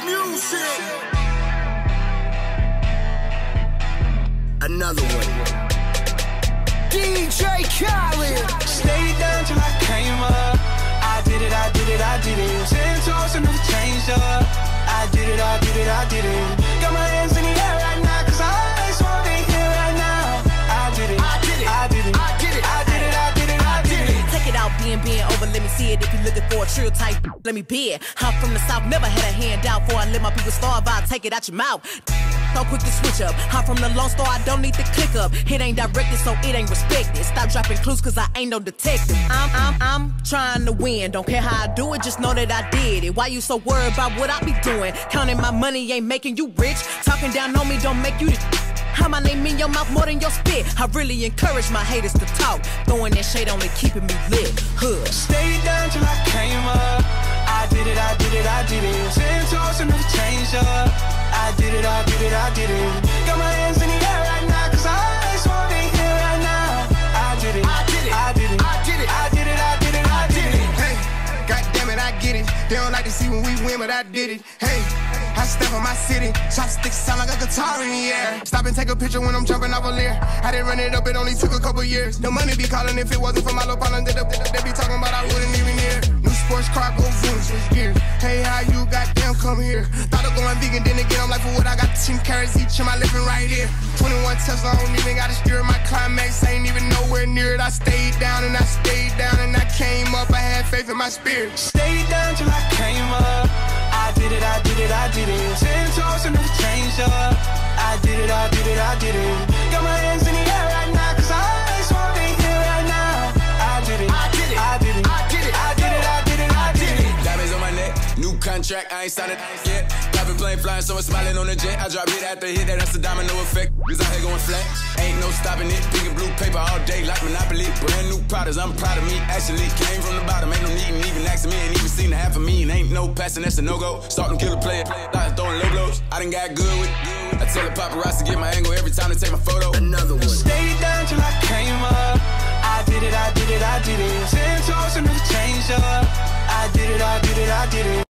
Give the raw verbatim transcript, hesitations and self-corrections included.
music. Another one. D J Khaled. Stayed down till I came up. I did it, I did it, I did it. Ten toes and never changed up. I did it, I did it, I did it. Got my hands in the air right now, cause I always want to hear right now. I did it, I did it, I did it, I did it, I did it, I did it, I did it. Take it out, being, being over, let me see it. If you're looking for a trill type, let me be it. I'm from the South, never had a handout. Before I let my people starve, I'll take it out your mouth. So quick to switch up. I'm from the Lone Star, I don't need to click up. It ain't directed, so it ain't respected. Stop dropping clues, cause I ain't no detective. I'm, I'm, I'm trying to win. Don't care how I do it, just know that I did it. Why you so worried about what I be doing? Counting my money ain't making you rich. Talking down on me don't make you the how my name in your mouth more than your spit. I really encourage my haters to talk. Throwing that shade only keeping me lit. Hood. Stayed down till I came up. I did it, I did it, I did it. Ten toes and never changed up. I did it, I did it, I did it. Got my hands in the air right now, cause I always want to hear right now. I did it, I did it, I did it, I did it, I did it, I did it, I did it. Hey, goddamn it, I get it. They don't like to see when we win, but I did it. Hey, I step on my city. Chopsticks sound like a guitar in the air. Stop and take a picture when I'm jumping off a leer. I didn't run it up, it only took a couple years. The money be calling if it wasn't for my little partner. They, they, they be talking about I wouldn't even hear. New sports car, go zoom, switch gears. Hey, how you goddamn come here? Thought of going vegan, then again, I'm like, for what I got ten carrots each in my living right here. twenty-one Tesla, I don't even gotta steer. My climax ain't even nowhere near it. I stayed down and I stayed down and I came up. I had faith in my spirit. Stayed down till I came up. I did it, I did it, I did it. Ten toes and never changed up. I did it, I did it, I did it. Got my hands in the air right now, cause I always want to hear right now. I did it, I did it, I did it, I did it, I did it, I did it, I did it. Diamonds on my neck, new contract, I ain't signed it yet. Private plane flying, someone smiling on the jet. I drop hit after hit, that, that's a domino effect. Cause out here going flat, ain't no stopping it. Pink and blue paper all day like Monopoly. Brand new products, I'm proud of me. Actually came from the bottom, ain't no needin' even asking me. Ain't even seen a half of me, and ain't no passing, that's a no-go. Start them killer player, like throwing low blows. I done got good with I tell the paparazzi get my angle every time they take my photo. Another one. Stayed down till I came up. I did it, I did it, I did it. Ten toes and never changed up. I did it, I did it, I did it.